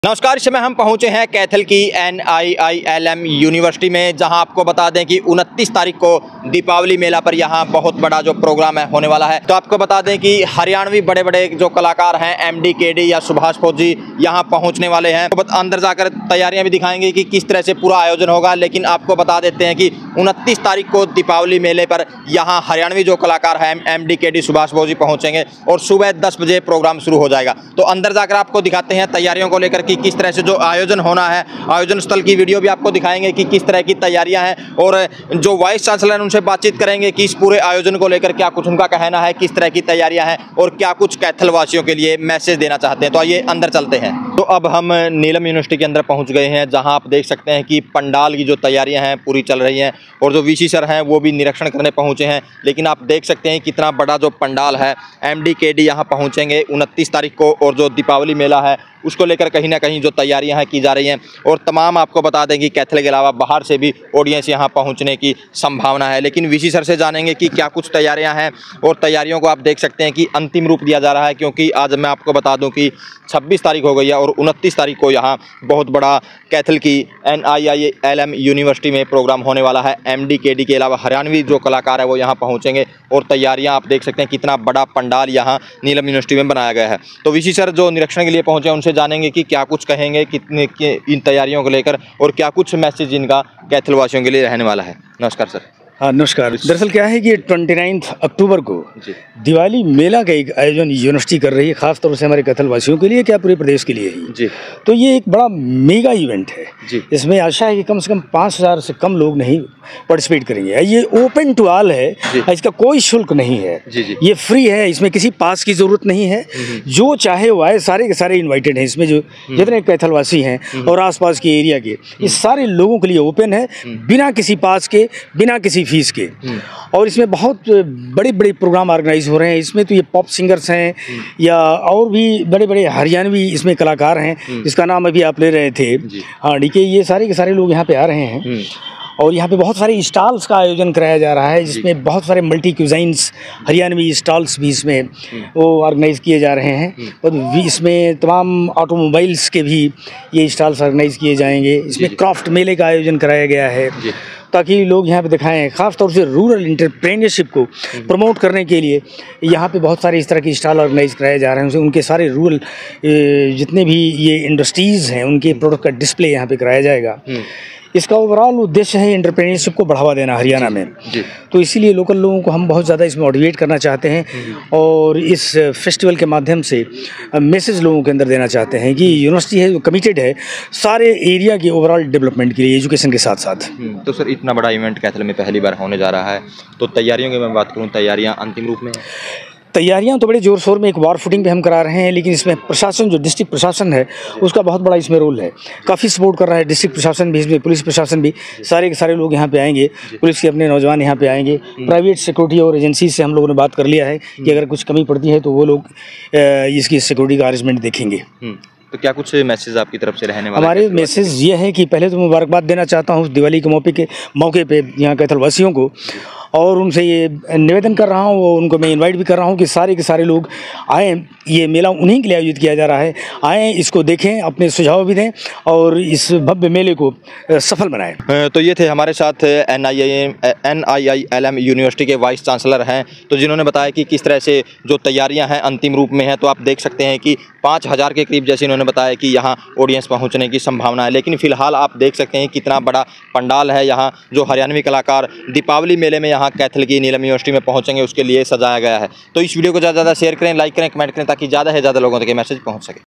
नमस्कार, इस समय हम पहुंचे हैं कैथल की NIILM यूनिवर्सिटी में, जहां आपको बता दें कि 29 तारीख को दीपावली मेला पर यहां बहुत बड़ा जो प्रोग्राम है होने वाला है। तो आपको बता दें कि हरियाणवी बड़े बड़े जो कलाकार हैं MD KD या सुभाष फौजी यहां पहुंचने वाले हैं। तो अंदर जाकर तैयारियां भी दिखाएंगे कि किस तरह से पूरा आयोजन होगा। लेकिन आपको बता देते हैं कि 29 तारीख को दीपावली मेले पर यहाँ हरियाणवी जो कलाकार हैं MD KD सुभाष फौजी पहुँचेंगे और सुबह 10 बजे प्रोग्राम शुरू हो जाएगा। तो अंदर जाकर आपको दिखाते हैं तैयारियों को लेकर कि किस तरह से जो आयोजन होना है, आयोजन स्थल की वीडियो भी आपको दिखाएंगे कि किस तरह की तैयारियां हैं। और जो वाइस चांसलर हैं उनसे बातचीत करेंगे कि इस पूरे आयोजन को लेकर क्या कुछ उनका कहना है, किस तरह की तैयारियां हैं और क्या कुछ कैथल वासियों के लिए मैसेज देना चाहते हैं। तो आइए अंदर चलते हैं। तो अब हम नीलम यूनिवर्सिटी के अंदर पहुंच गए हैं, जहां आप देख सकते हैं कि पंडाल की जो तैयारियां हैं पूरी चल रही हैं और जो VC सर हैं वो भी निरीक्षण करने पहुंचे हैं। लेकिन आप देख सकते हैं कितना बड़ा जो पंडाल है। MD KD यहाँ पहुंचेंगे 29 तारीख को और जो दीपावली मेला है उसको लेकर कहीं ना कहीं जो तैयारियां हैं की जा रही हैं। और तमाम आपको बता दें कि कैथल के अलावा बाहर से भी ऑडियंस यहां पहुंचने की संभावना है। लेकिन VC सर से जानेंगे कि क्या कुछ तैयारियां हैं और तैयारियों को आप देख सकते हैं कि अंतिम रूप दिया जा रहा है, क्योंकि आज मैं आपको बता दूं कि 26 तारीख हो गई है और 29 तारीख को यहाँ बहुत बड़ा कैथल की NIILM यूनिवर्सिटी में प्रोग्राम होने वाला है। MD KD के अलावा हरियाणवी जो कलाकार है वो यहाँ पहुँचेंगे और तैयारियाँ आप देख सकते हैं कितना बड़ा पंडाल यहाँ नीलम यूनिवर्सिटी में बनाया गया है। तो VC सर जो निरीक्षण के लिए पहुँचे उनसे जानेंगे कि क्या कुछ कहेंगे कितने इन तैयारियों को लेकर और क्या कुछ मैसेज इनका कैथल वासियों के लिए रहने वाला है। नमस्कार सर। हाँ नमस्कार। दरअसल क्या है कि 29 अक्टूबर को दिवाली मेला का एक आयोजन यूनिवर्सिटी कर रही है, खासतौर से हमारे कैथल वासियों के लिए, क्या पूरे प्रदेश के लिए ही जी। तो ये एक बड़ा मेगा इवेंट है जी। इसमें आशा है कि कम से कम 5000 से कम लोग नहीं पार्टिसिपेट करेंगे। ये ओपन टू ऑल है, इसका कोई शुल्क नहीं है जी। ये फ्री है, इसमें किसी पास की जरूरत नहीं है। जो चाहे वो आए, सारे के सारे इन्वाइटेड हैं। इसमें जो जितने कैथल वासी हैं और आसपास के एरिया के, ये सारे लोगों के लिए ओपन है, बिना किसी पास के, बिना किसी फीस के। और इसमें बहुत बड़े बड़े प्रोग्राम ऑर्गेनाइज हो रहे हैं। इसमें तो ये पॉप सिंगर्स हैं या और भी बड़े बड़े हरियाणवी इसमें कलाकार हैं, जिसका नाम अभी आप ले रहे थे। हाँ DK, ये सारे के सारे लोग यहाँ पे आ रहे हैं। और यहाँ पे बहुत सारे स्टॉल्स का आयोजन कराया जा रहा है, जिसमें बहुत सारे मल्टी क्यूजाइंस हरियाणवी स्टॉल्स भी इसमें वो ऑर्गेनाइज किए जा रहे हैं। और इसमें तमाम ऑटोमोबाइल्स के भी ये स्टॉल्स ऑर्गेनाइज किए जाएंगे। इसमें क्राफ्ट मेले का आयोजन कराया गया है ताकि लोग यहाँ पे दिखाएं। ख़ास तौर से रूरल एंटरप्रेन्योरशिप को प्रमोट करने के लिए यहाँ पे बहुत सारे इस तरह के स्टॉल ऑर्गेनाइज कराए जा रहे हैं। उनके सारे रूरल जितने भी ये इंडस्ट्रीज़ हैं उनके प्रोडक्ट का डिस्प्ले यहाँ पे कराया जाएगा। इसका ओवरऑल उद्देश्य है एंटरप्रेन्योरशिप को बढ़ावा देना हरियाणा में। तो इसीलिए लोकल लोगों को हम बहुत ज़्यादा इसमें मोटिवेट करना चाहते हैं और इस फेस्टिवल के माध्यम से मैसेज लोगों के अंदर देना चाहते हैं कि यूनिवर्सिटी है जो कमिटेड है सारे एरिया के ओवरऑल डेवलपमेंट के लिए, एजुकेशन के साथ साथ। तो सर इतना बड़ा इवेंट कैथल में पहली बार होने जा रहा है, तो तैयारियों की मैं बात करूँ, तैयारियाँ अंतिम रूप में है? तैयारियां तो बड़े जोर शोर में एक वार फुटिंग पे हम करा रहे हैं, लेकिन इसमें प्रशासन जो डिस्ट्रिक्ट प्रशासन है उसका बहुत बड़ा इसमें रोल है। काफ़ी सपोर्ट कर रहा है डिस्ट्रिक्ट प्रशासन भी, इसमें पुलिस प्रशासन भी, सारे के सारे लोग यहाँ पे आएंगे। पुलिस के अपने नौजवान यहाँ पे आएंगे। प्राइवेट सिक्योरिटी और एजेंसी से हम लोगों ने बात कर लिया है कि अगर कुछ कमी पड़ती है तो वो लोग इसकी सिक्योरिटी का अरेंजमेंट देखेंगे। तो क्या कुछ मैसेज आपकी तरफ से रहने वाला? हमारे मैसेज ये है कि पहले तो मुबारकबाद देना चाहता हूँ दिवाली के मौके पे यहाँ कैथल वासियों को, और उनसे ये निवेदन कर रहा हूँ, उनको मैं इनवाइट भी कर रहा हूँ कि सारे के सारे लोग आएँ। ये मेला उन्हीं के लिए आयोजित किया जा रहा है, आएँ, इसको देखें, अपने सुझाव भी दें और इस भव्य मेले को सफल बनाएं। तो ये थे हमारे साथ NIILM यूनिवर्सिटी के वाइस चांसलर हैं, तो जिन्होंने बताया कि किस तरह से जो तैयारियां हैं अंतिम रूप में हैं। तो आप देख सकते हैं कि 5000 के करीब जैसे इन्होंने बताया कि यहाँ ऑडियंस पहुँचने की संभावना है। लेकिन फिलहाल आप देख सकते हैं कितना बड़ा पंडाल है। यहाँ जो हरियाणवी कलाकार दीपावली मेले में यहाँ कैथल की नीलम यूनिवर्सिटी में पहुँचेंगे उसके लिए सजाया गया है। तो इस वीडियो को ज़्यादा से ज़्यादा शेयर करें, लाइक करें, कमेंट करें, ताकि ज़्यादा से ज़्यादा लोगों तक ये मैसेज पहुँच सके।